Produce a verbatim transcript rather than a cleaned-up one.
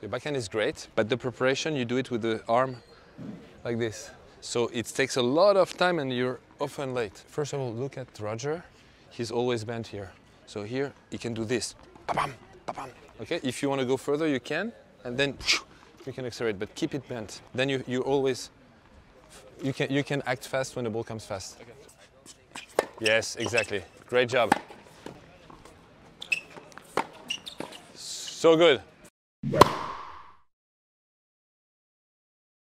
The backhand is great, but the preparation, you do it with the arm like this. So it takes a lot of time and you're often late. First of all, look at Roger. He's always bent here. So here, he can do this. Ba-bam, ba-bam. Okay, if you want to go further, you can. And then you can accelerate, but keep it bent. Then you, you always, you can, you can act fast when the ball comes fast. Okay. Yes, exactly. Great job. So good.